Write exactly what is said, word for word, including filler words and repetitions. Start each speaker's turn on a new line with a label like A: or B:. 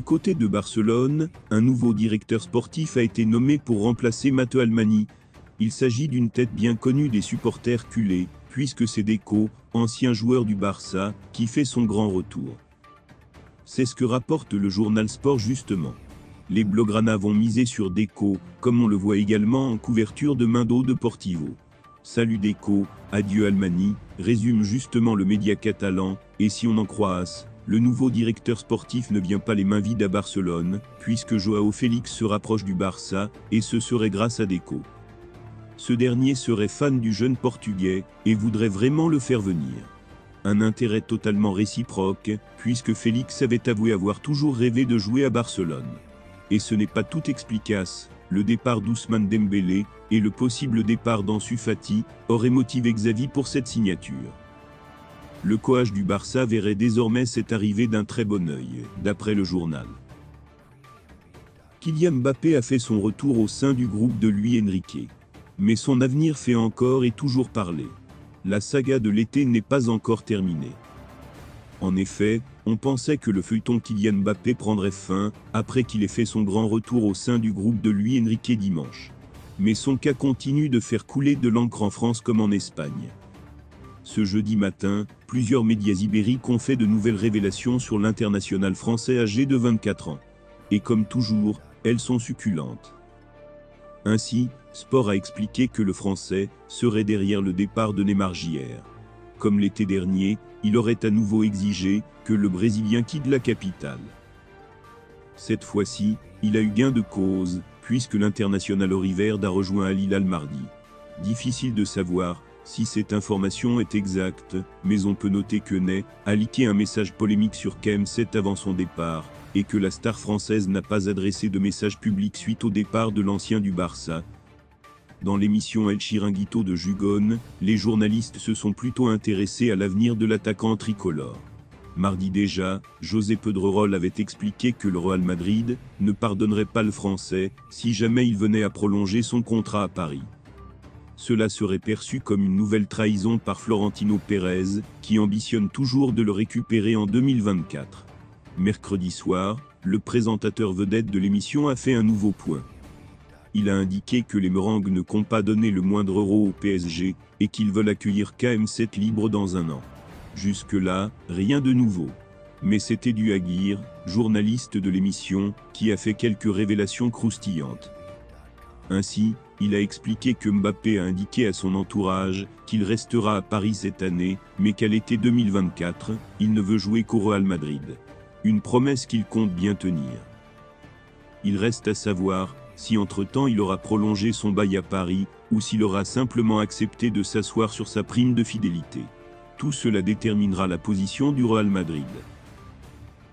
A: côté de Barcelone, un nouveau directeur sportif a été nommé pour remplacer Matteo Almani. Il s'agit d'une tête bien connue des supporters culés, puisque c'est Deco, ancien joueur du Barça, qui fait son grand retour. C'est ce que rapporte le journal Sport justement. Les Blaugrana vont miser sur Deco, comme on le voit également en couverture de Mundo Deportivo. Salut Deco, adieu Almani, résume justement le média catalan, et si on en croit As, le nouveau directeur sportif ne vient pas les mains vides à Barcelone, puisque Joao Félix se rapproche du Barça, et ce serait grâce à Deco. Ce dernier serait fan du jeune Portugais, et voudrait vraiment le faire venir. Un intérêt totalement réciproque, puisque Félix avait avoué avoir toujours rêvé de jouer à Barcelone. Et ce n'est pas tout explicace, le départ d'Ousmane Dembélé, et le possible départ d'Ansu Fati, auraient motivé Xavi pour cette signature. Le coach du Barça verrait désormais cette arrivée d'un très bon œil, d'après le journal. Kylian Mbappé a fait son retour au sein du groupe de Luis Enrique. Mais son avenir fait encore et toujours parler. La saga de l'été n'est pas encore terminée. En effet, on pensait que le feuilleton Kylian Mbappé prendrait fin, après qu'il ait fait son grand retour au sein du groupe de Luis Enrique dimanche. Mais son cas continue de faire couler de l'encre en France comme en Espagne. Ce jeudi matin, plusieurs médias ibériques ont fait de nouvelles révélations sur l'international français âgé de vingt-quatre ans. Et comme toujours, elles sont succulentes. Ainsi, Sport a expliqué que le Français serait derrière le départ de Neymar hier. Comme l'été dernier, il aurait à nouveau exigé que le Brésilien quitte la capitale. Cette fois-ci, il a eu gain de cause, puisque l'international Oriverde a rejoint Al Hilal mardi. Difficile de savoir si cette information est exacte, mais on peut noter que Ney a leaké un message polémique sur K M sept avant son départ, et que la star française n'a pas adressé de message public suite au départ de l'ancien du Barça. Dans l'émission El Chiringuito de Jugone, les journalistes se sont plutôt intéressés à l'avenir de l'attaquant tricolore. Mardi déjà, José Pedrerol avait expliqué que le Real Madrid ne pardonnerait pas le Français si jamais il venait à prolonger son contrat à Paris. Cela serait perçu comme une nouvelle trahison par Florentino Pérez, qui ambitionne toujours de le récupérer en deux mille vingt-quatre. Mercredi soir, le présentateur vedette de l'émission a fait un nouveau point. Il a indiqué que les Merengues ne comptent pas donner le moindre euro au P S G, et qu'ils veulent accueillir K M sept libre dans un an. Jusque-là, rien de nouveau. Mais c'était du Aguirre, journaliste de l'émission, qui a fait quelques révélations croustillantes. Ainsi, il a expliqué que Mbappé a indiqué à son entourage qu'il restera à Paris cette année, mais qu'à l'été deux mille vingt-quatre, il ne veut jouer qu'au Real Madrid. Une promesse qu'il compte bien tenir. Il reste à savoir si entre-temps il aura prolongé son bail à Paris, ou s'il aura simplement accepté de s'asseoir sur sa prime de fidélité. Tout cela déterminera la position du Real Madrid.